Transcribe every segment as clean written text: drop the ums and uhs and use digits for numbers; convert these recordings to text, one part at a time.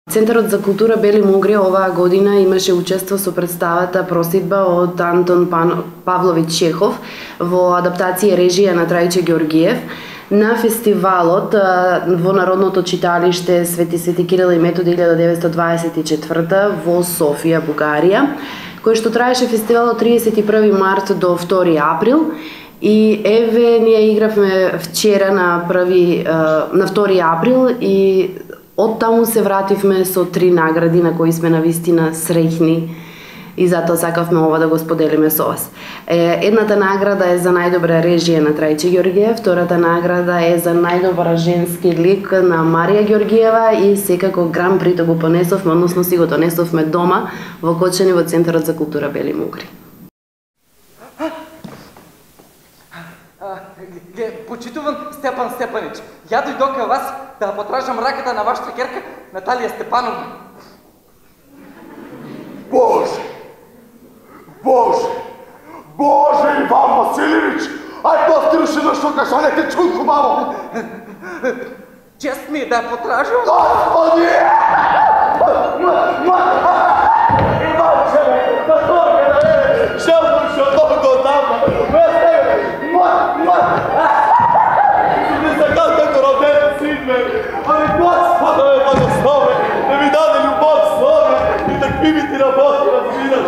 Центарот за култура Бели Могри оваа година имаше учество со представата Просидба од Антон Павлович Чехов во адаптација режија на Трајче Георгиев на фестивалот во Народното читалиште Свети Кирил и Методи 1924 во Софија, Бугарија, кој што траеше фестивал од 31 март до 2 април. И еве ние игравме вчера на 2 април и од таму се вративме со 3 награди на кои сме навистина среќни и затоа сакавме ова да го споделиме со вас. Едната награда е за најдобра режија на Трајче Георгиев, втората награда е за најдобар женски лик на Марија Георгиева и секако гран прито го понесовме, односно си го донесовме дома во Кочани во Центарот за култура Бели Могри. Почитуван Степан Степанич, ја дојдов кај вас да потражам раката на вашата керка Наталија Степановна. Боже! Боже! Боже, Иван Василевич! Ај повториш едно што кажа, не те чуј хубаво! Чест ми е да ја потражам. Господи! Иванче, да тоге да е! Шелно што много одавна! Не сакал како роден син ме, али Господа ме благослови, да ми даде љубов слова и таквими ти работи разбираш.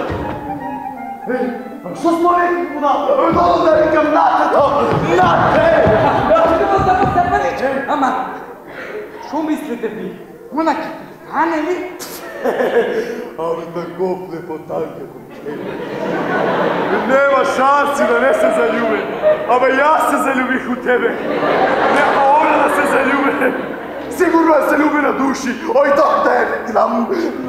Што сме будал? Долу да викам натето! Нате! Степанич, ама, шо мислите ви? Она ке ане ли? Абе, таков лепотанка куче. Нема шанси да не се заљубе. Абе, јас се заљубих у тебе. Нема она да се заљубе. Сигурно е заљубена души. Ој, да е, знам.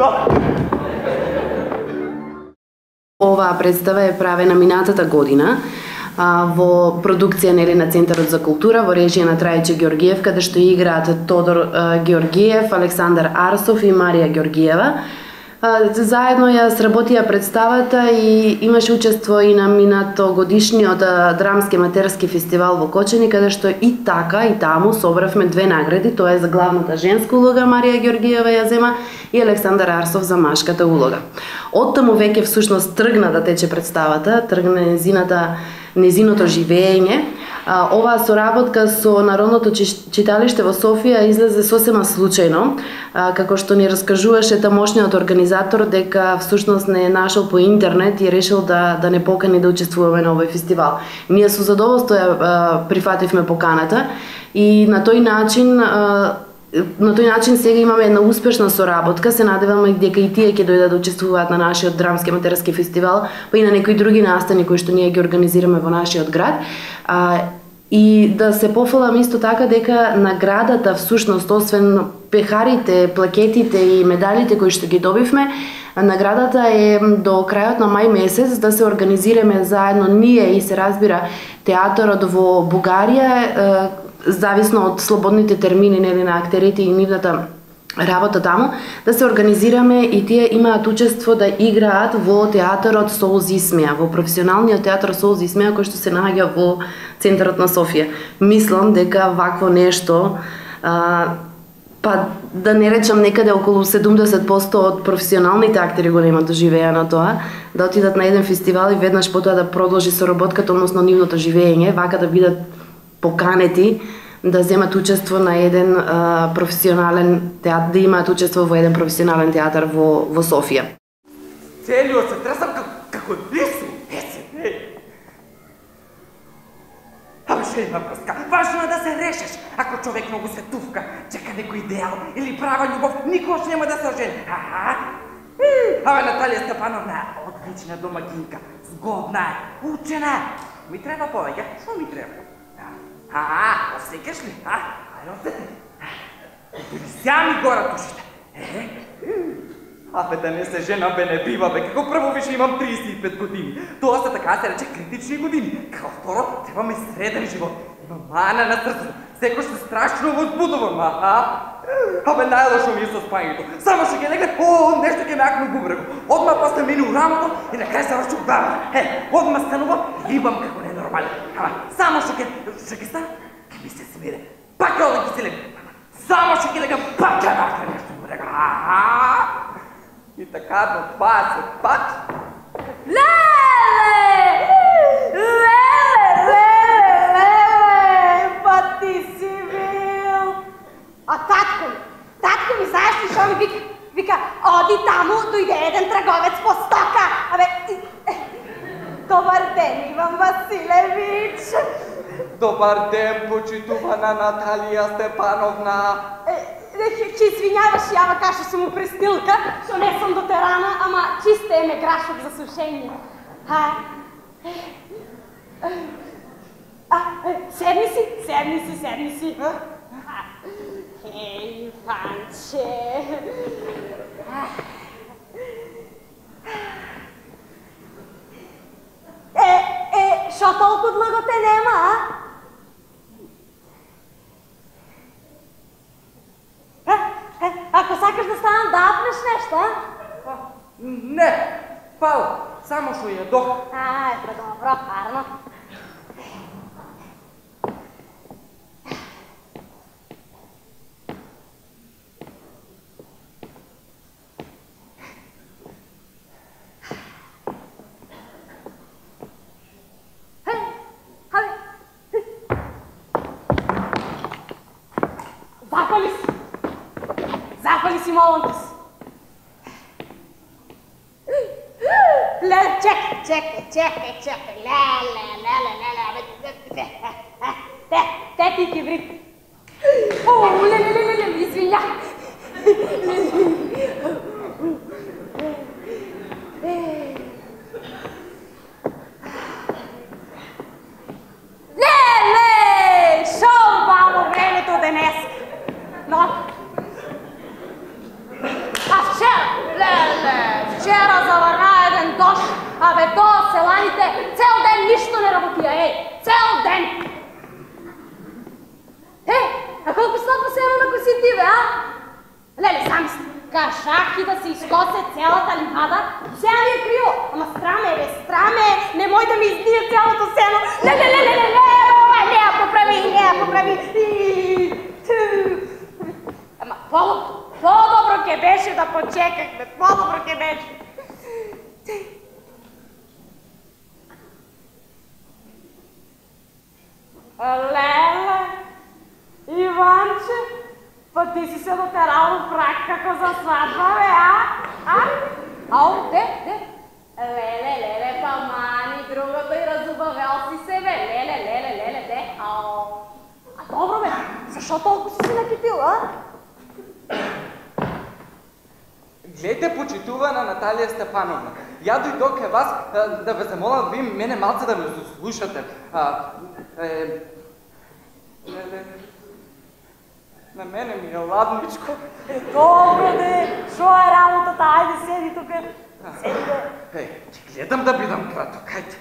Оваа представа е правена минатата година во продукција на Центарот за култура во режија на Трајче Георгиев, каде што играат Тодор Георгиев, Александар Арсов и Марија Георгиева. Заедно ја сработија представата и имаше учество и на минатогодишниот драмски аматерски фестивал во Кочани, каде што и така и таму собравме 2 награди, тоа е за главната женска улога Марија Георгиева ја зема и Александар Арсов за машката улога. Од таму веќе всушност тргна да тече представата, тргна незиното живење. Оваа соработка со Народното читалиште во Софија излезе сосема случајно, како што ни раскажуваше тамошниот организатор дека всушност не е нашол по интернет и решил да не покани да учествуваме на овој фестивал. Ние со задоволство ја прифативме поканата и на тој начин сега имаме една успешна соработка. Се надеваме дека и тие ќе дојдат да учествуваат на нашиот драмски аматерски фестивал, па и на некои други настани кои што ние ги организираме во нашиот град. И да се пофалам исто така дека наградата всушност, освен пехарите, плакетите и медалите кои што ги добивме, наградата е до крајот на мај месец да се организираме заедно ние и се разбира театарот во Бугарија, зависно од слободните термини на актерите и нивната работа таму, да се организираме и тие имаат учество да играат во театарот Солз и Смеа, во професионалниот театар Солз и Смеа кој што се наоѓа во центарот на Софија. Мислам дека вакво нешто, па да не речам некаде околу 70% од професионалните актери го немаат доживеа на тоа, да отидат на еден фестивал и веднаш потоа да продолжи соработката, односно нивното живење, вака да бидат поканети да земат учество на еден професионален театар, да имаат учество во еден професионален театар во Софија. Целиот се тресам како лису. Абе, што има врска? Важно е да се решиш. Ако човек многу се туфка, чека некој идеал или права љубов, никош нема да се ожени. Абе, Наталија Степановна е одлична домакинка, згодна е, учена. Ми треба повеќе, што ми треба? Осекаш ли? Ајде, осети. Дори ся ми гора тушите. Абе, да не се жена, бе, не бива, бе. Како прво више имам 35 години. Тоа се така се рече критични години. Како второ, треба ми среден живот. Имам мана на срцето. Секој се страшно возбудувам, Абе, најлошо ми е со спањето. Само што ќе легле, нешто ќе ме акне у бубрегот. Одма после мине у рамото и на крај се врачу у глава. Одма станувам и рибам како ненормален. Само што ќе стане, ќе ми се смире. Пак ќе одам ќе се легле. Само што ќе легам, пак ќе нахне нешто. И така до 20 пати. Леле! Па ти си бил! А татко ми, знаеш ли, що ми вика? Вика, оди таму, дойде един търговец по стока. Добър ден, Иван Василевич. Добър ден, почитувана Наталия Степановна. Че извиняваш, ява каша си му престилка, що не съм до терана, ама чиста е ме грашок за сушение. Седни си. Ей, Иванче. Шо толкова длъго те нема, а? Ако сакаш да станам да апнеш нещо, а? Не, фала, само шо ядох. Добро, парно. Запали си, молам ти си. Леле, чекай. Те ти кибрит. Леле, извиня. Леле, шо бамо времето денес. Но вчера завърна един дощ, то селаните цел ден нищо не работия, цел ден! А колко стопа сено накоси ти, бе, а? Леле, сам си кажах и да си изкося цялата ливада, сега ми е криво, ама страме, не мой да ми издие цялото сено, леле, поправи, ама по-добро ке беше да почекахме, по-добро ке беше. Леле, Иванче, па ти си се дотерал в брак како за сватба, бе, а? Де? Леле, па мани, другото и разубавел си се, бе, леле, де, добро, бе, защо толкова си се накипил, а? Гледайте, почитувана Наталия Степановна. Я дойдох към вас да ви замоля ви мене малце да ме слушате. На мене ми е ладничко. Добро де, шо е работата, айде седи тук. Седи де. Гледам да бидам краток, хайде.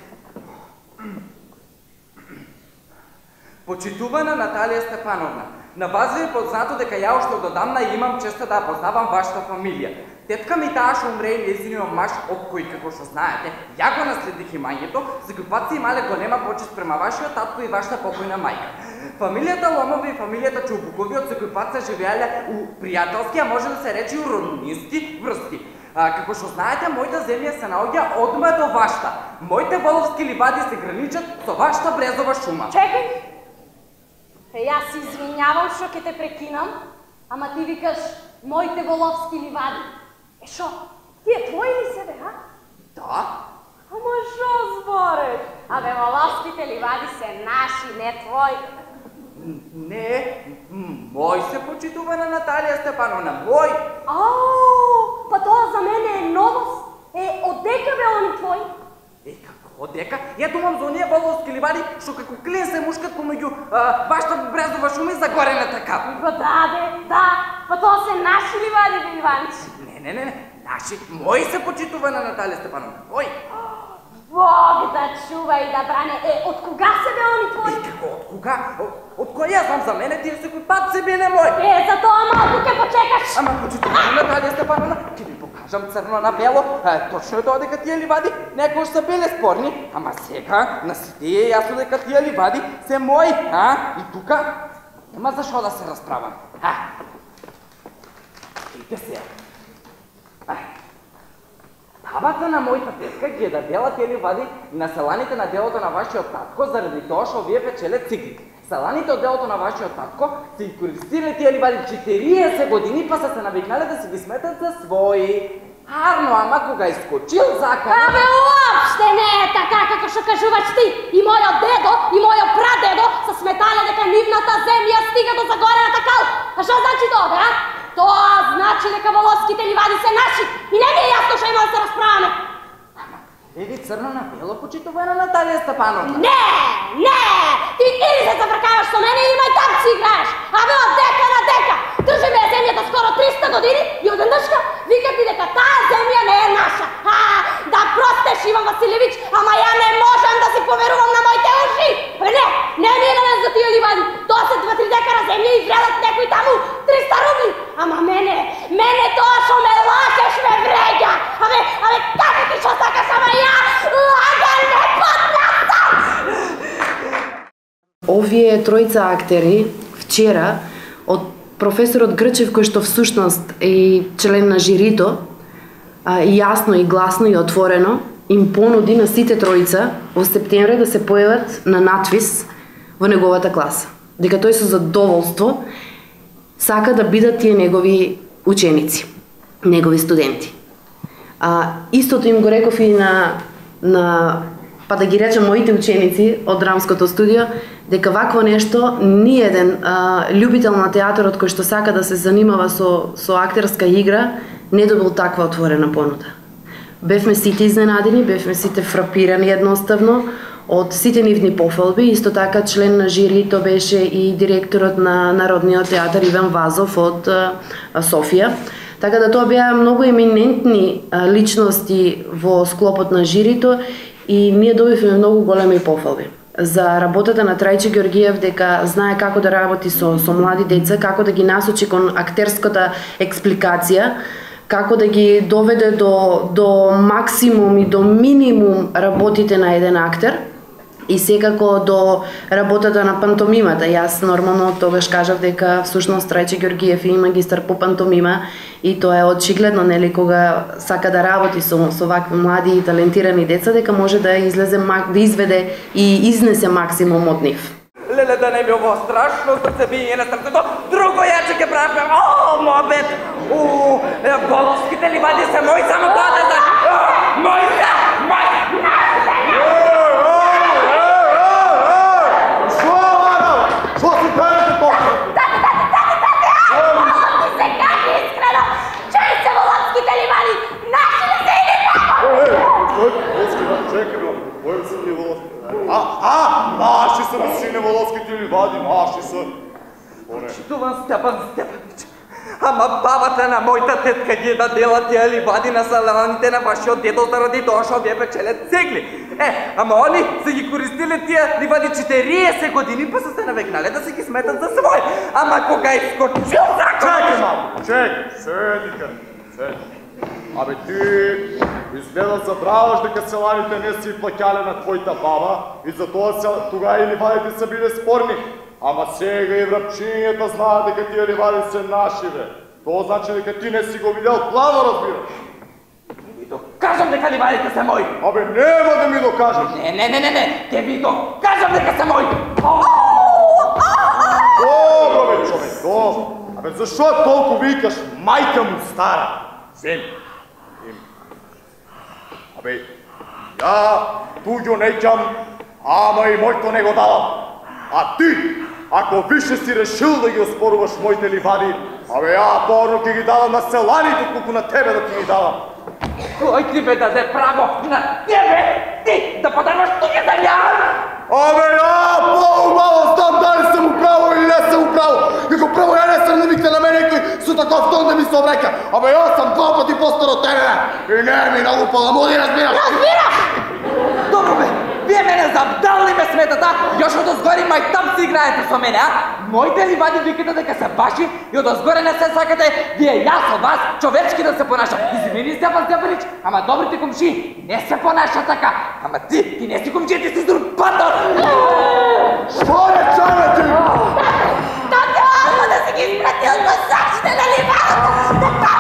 Почитувана Наталия Степановна, на вас ви е познато дека ја още отдавна имам честа да познавам вашата фамилия. Тетка ми таа ще умре и незиниот маж, од кој, како што знаете, ја го наследих имањето, за кој пат се имале голема почест према вашиот татко и вашата покојна мајка. Фамилијата Ломови и фамилијата Чубукови од секој пат се живеале у пријателски, а може да се рече у роднински врски. Како што знаете, мојата земја се наоѓа одма до вашата. Моите воловски ливади се граничат со вашата брезова шума. Чекай! Јас се извинявам што ќе те прекинам, ама ти викаш моите воловски ливади. Шо? Тие твои ли се, бе, а? Да. Ама шо збореш? Абе, воловските ливади се наши, не твои. Не, мој се почитувана Наталия Степановна, мој. Па тоа за мене е новост. Од дека бе они твои? Како дека? Ја думам за оние воловски ливади, што како клин се мушкат помеѓу вашата брезова шума и загорената капа. Па да, па тоа се наши ливади, бе, Иванче. Не, наши, мои се почитувана Наталия Степановна, мој. Бог да чува и да бране. Од кога се бе они твои? Како, од кога? Од кој ја знам за мене, тие секој пат се биле мој. За тоа малку ќе почекаш. Ама почитувана Наталия Степановна, ќе ви покажам црно на бело. Точно е тоа дека тие ливади некој се биле спорни, ама сега на сите е јасно дека тие ливади се мои, И тука нема зашо да се расправам. Чуйте се. Бабата на мојата тетка ги е дадела тие ливади на селаните на делото на вашиот татко заради тоа што овие печелет цигли. Селаните од делото на вашиот татко се ги користиле тие ливади 40 години, па са се навикнале да си ги сметат за своји. Арно, ама кога искочил закон... Абе, уопште не е така како што кажуваш ти. И мојот дедо, и мојот прадедо са сметале дека нивната земја стига до загорената кал. А што значи тоа, бе, а? Тоа значи дека волоските ливади се наши и не ми е јасно што има да се расправаме. Еди црно на бело почитувана Наталија Стапановна. Не! Ти или се забркаваш со мене или мај там си играеш. Абе, од дека на дека. Држи ме земјата скоро 300 години и одеднашка викат ми дека таа земја не е наша. Да простеш, Иван Василевич, ама ја не можам да си поверувам на моите уши. Не ми е навез за тие ливади. Тоа се 2-3 декара земја и вредат некој таму 300 рубли. Ама мене тоа што ме лажеш ме вреѓа. Абе, како ти што сакаш, ама ја лаган не поднасам. Овие тројца актери вчера од професорот Грчев, кој што всушност е член на жирито, јасно и гласно и отворено им понуди на сите тројца во септември да се појават на надвис во неговата класа. Дека тој со задоволство сака да бидат тие негови ученици, негови студенти. Истото им го реков и на па да ги речем моите ученици од драмското студио, дека вакво нешто ни еден љубител на театарот кој што сака да се занимава со актерска игра не добил таква отворена понуда. Бевме сите изненадени, бевме сите фрапирани едноставно од сите нивни пофалби. Исто така член на жирито беше и директорот на Народниот театар Иван Вазов од Софија. Така да тоа беа многу еминентни личности во склопот на жирито и ние добивме многу големи пофалби за работата на Трајче Георгиев, дека знае како да работи со млади деца, како да ги насочи кон актерската експликација, како да ги доведе до максимум и до минимум работите на еден актер и секако до работата на пантомимата. Јас нормално тогаш кажав дека всушност Трајче Георгиев е магистар по пантомима и тоа е очигледно, нели, кога сака да работи со вакви млади и талентирани деца, дека може да излезе да изведе и изнесе максимум од нив. Леле, да не би ово страшно срцебиње на срцето, друго јаче ке правим, мобет, волоските ливади се мои, само тоа да знаеш, мои. Што си кажете толку? Се кажи искрено, чуј се волоските ливади, наши ли се или како? Чекай, кои са тие волоски? Наши са сине волоските ливади, наши са. Читувам Степан Степанович. Ама бабата на мојата тетка ги дадела тие ливади на селаните на вашиот дедо заради тоа што вие печелет цегли. Ама они се ги користиле тие ливади 40 години, па са се навекнале да се ги сметат за свој. Ама кога искочил закон... Чекай малко, чекай, седи. Абе ти изгледа забраваш дека селаните не си плаќале на твојата баба и затоа тога и ливадите са биле спорни. Ама сега и врапчињата знаат дека тие ливади се наши, бе. Тоа значи дека ти не си го видел плано, разбираш. Ви докажам дека ливадите се мои. Абе нема да ми докажеш. Не, те ви докажам дека се мои. Добро, бе, човек, добро. Абе зашо толку викаш мајка му стара? Земи. Абе, ја туѓо неќам, ама и мојто не го давам. А ти, ако више си решил да ги оспоруваш моите ливади, абе ја порно ќе ги давам на селаните, колку на тебе да ти ги давам. Кој ти бе даде право на тебе, ти да подарваш туѓа земја? Абе ја по-убаво знам дали съм управо или не съм управо. Како прво ја не сам навикна на мене некој со таков тон да ми се обреќа. Абе ја сам 2 пати постар од тебе, бе. И не ми налупала, моди разбираш. Разбираш! Добро бе, вие мене забдални ме сметата, још од озгори мај там си играете со мене, а? Моите ливади викате дека се ваши и од озгоре не се сакате, вие јас од вас човечки да се понаша. Извини, Степан Степанич, ама добрите комши не се понаша така. Ама ти не си комши, ти си узурпатор. Што е чаме ти? Така, да си ги изпратил на сачите на ливадата!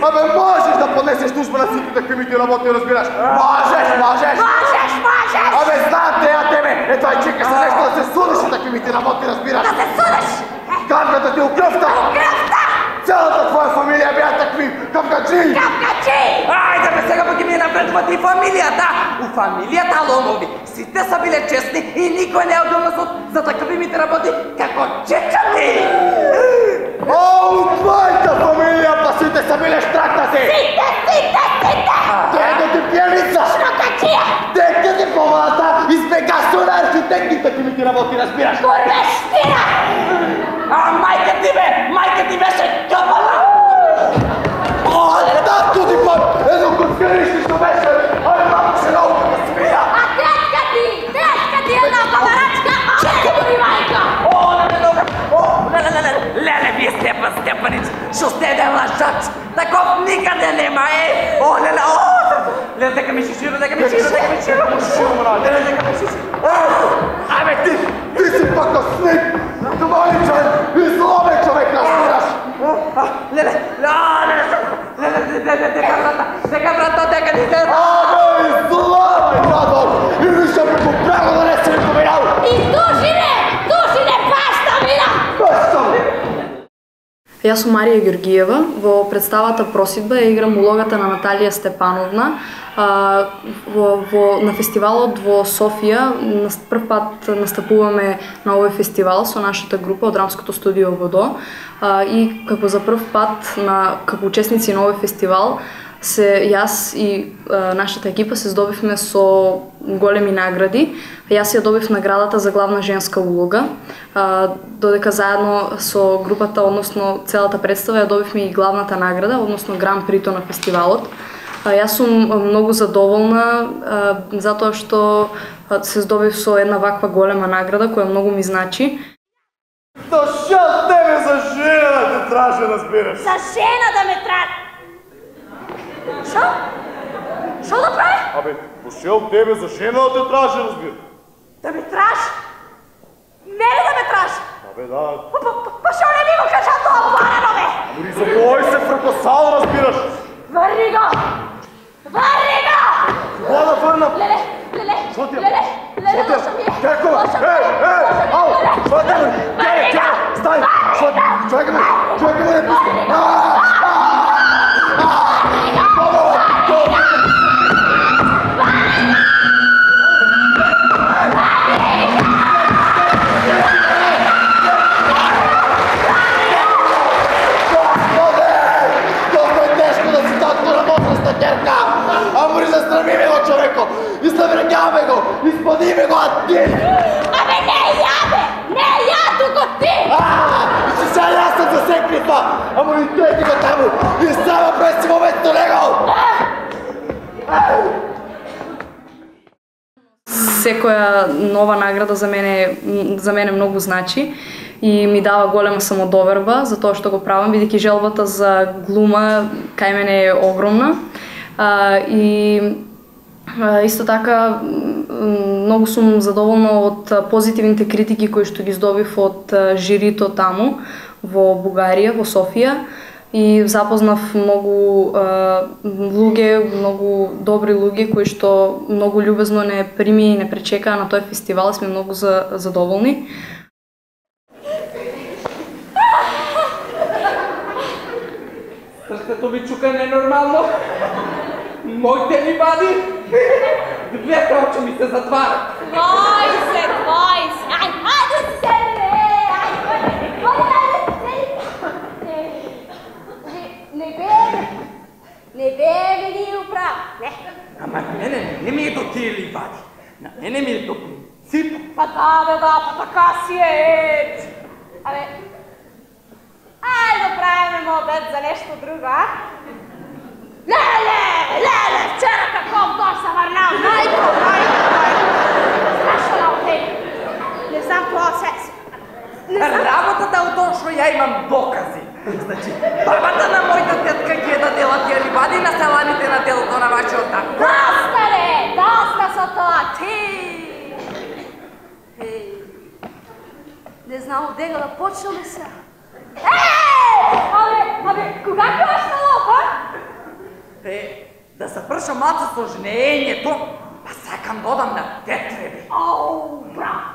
Абе, можеш да поднесеш тужба на всички такви ми ти работи, разбираш? Можеш! Абе, знам те, а тебе! Ето, ай, чекаш се нещо да се судиш и такви ми ти работи, разбираш? Да се судиш! Капката ти укръвта! Цялата твоя фамилия бяха такви капкачи! Айде бе, сега пък ми напредват и фамилията! У фамилията Ломови сите са били честни и никой не е отдел на суд за такъви ми работи, како чекати! О, от твоята фамилия па сите са били штрактати! Сите! Дето ти пиеница! Шрокачия! Дето ти помалата избегаш на архитектите ти ми ти работи, разбираш? Курвещина! А майка ти беше къпана! О, да, туди път! Едно коцкариш що беше! Ай, малко ще наука да смия! А тетка ти една паварачка! Чекай ми, майка! О, леле, вие Степанич, що сте да лъжач! Таков никъде нема, е! О, леле, леле, дека ми шиширо! Леле, дека ми шиширо! Абе ти си пък късник! Двоичен и злобен човек, разбираш! Леле, дека брата, дека ти се... Абе, излавай надор! И вижте ме го право да не се ми поминал! И душине, баща мина! Баща ми! Јас сум Марија Георгиева. Во представата Просидба ја играм улогата на Наталија Степановна. На фестивалот во Софија прв пат настапуваме на овој фестивал со нашата група од Драмското студио Водо. И како за прв пат како учесници на овој фестивал јас и нашата екипа се здобивме со големи награди. Јас ја добив наградата за главна женска улога, додека заедно со групата, односно целата представа, ја добивме и главната награда, односно Гран Прито на фестивалот. Јас сум многу задоволна затоа што се здобив со една ваква голема награда која многу ми значи. Дошъл тебе за жена да те траже, разбираш. За жена да ме трае! Шо да прави? Абе, дошъл тебе за жена да те траже, разбира. Да ме траш? Мене да ме траш? Абе, да. Па шо не ми го кажа тоа барено, бе? Дори за кой се фракосал, разбираш. Върни го! Какво да върна? Леле, лоша ми е! Како? Ау! Що те ме? Стай! Чакай ме! Не пусти! Амори, застрами ми го, човеко! Излеврегяваме го! Изпадиме го, а ти! Абе, не я, бе! Не я, тук ти! И че сега аз съм засекли това! Амори, той ти го таму! И само през си моментно него! Секоја нова награда за мене многу значи и ми дава голема самодоверба за тоа што го правам, бидејќи желбата за глума кај мене е огромна. И исто така многу сум задоволна од позитивните критики кои што ги здобив од жирито таму во Бугарија, во Софија, и запознав многу луѓе, многу добри луѓе кои што многу љубезно не прими и не пречекаа на тој фестивал. Сме многу задоволни. Срцето ми чука ненормално. Моите ми бади. Двете очи ми се затварят. Твои се! Айде се, бе! Не бе ли управ? Не. Ама на мене не ми е до тия ливади. На мене ми е до принципа. Па па така си е. Абе, айде да правим обед за нещо друго, а? Леле, вчера каков дощ съм върнал, майко. Страшно работи. Не знам какво се... Работата от точно я имам докази. Значи, бабата на моята тетка ги е да дела тия ливади на саланите на делото на вашия оттак. Доста, бе! Доста са това! Ти! Не знам отдега да почнаме сега. Абе, кога пиваш на лов, а? Да запрша малце со жнењето, па сакам да одам на тетреби. Ау, браво!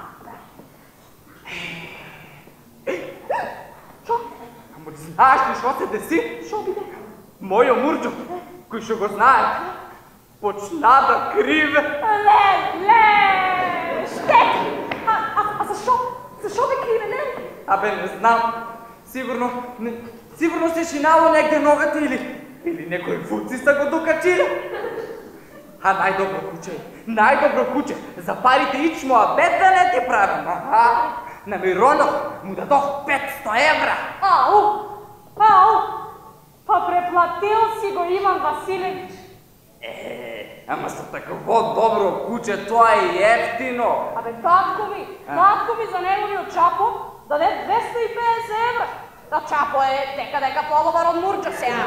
Шо? Ама знаеш ли шо се деси? Шо биде? Мојо Мурџо, кој шо го знае, почна да криве. Леле! Штеки! А зашо? Зашо бе криве, не? Абе, не знам. Сигурно се шинало негде ногата или некои вуци са го докачили. А најдобро куче, за парите ичмо, а бед да не ти правим. На Миронов му дадох 500 евра. Ау! Па преплатил си го Иван Василевич. Ама со такво добро куче, тоа е ефтино. Абе, татко ми за неговиот Чапо даде 250 евра. Да Чапо е дека подобар од Мурџо сега.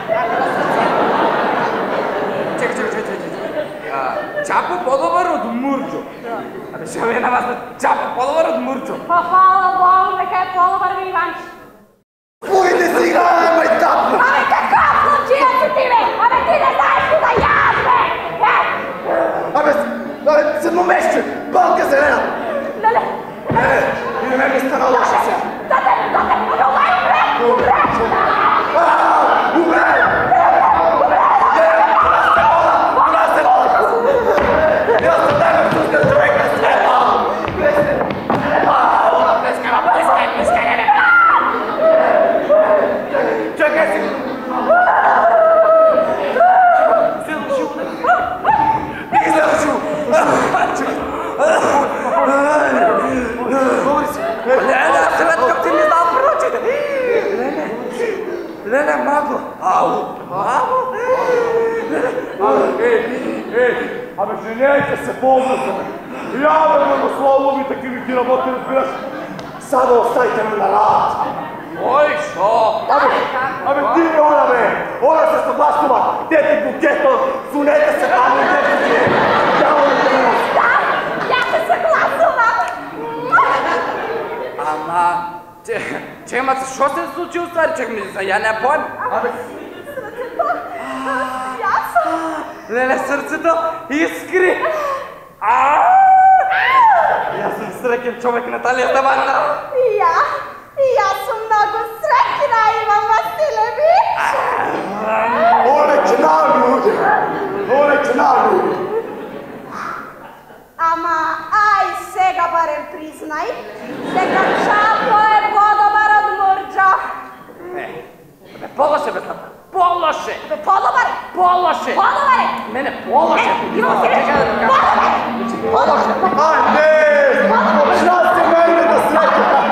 Чекай. Чапо подобар од Мурџо? Абе, шо е на вас Чапо подобар од Мурџо? Па фала Богу, дека е подобар ми Иванче. Пујте си играј, мајтапно! Абе, какав случија си ти, бе? Абе, ти не знаеш ли да јас, бе? Абе, седмомесече, балка зелена! Леле! Или ме ми стана лоша сега? Дате, умре! Леле, магло! Магло? Абе, женете се, ползата ме! Я, бе, многословно ми такива ги работи, разбираш! Сада оставите ме на работа! Ој, шо? Абе, ти ми она, бе! Она се съгласува! Дете букето, сунете се там, дете си! Да, ја се съгласувам! Ама... Чемаце, шо се случи у ствари? Чек ми, ја не појм. Абе... Јас? Леле, срцето искри! Јас сум среќен човек, Наталија Ставанова. И јас сум многу среќна, Иван Василевич. Оле, ченави! Ама, ај сега барем признај, дека Чапо е подобар од Мурџо. Бе, полоше, бе, Стапа. Полоше! Бе, подобар? Полоше! Подобар? Мене полоше! Иван Василевич, подобар? А, не! Почна се мене да среќа!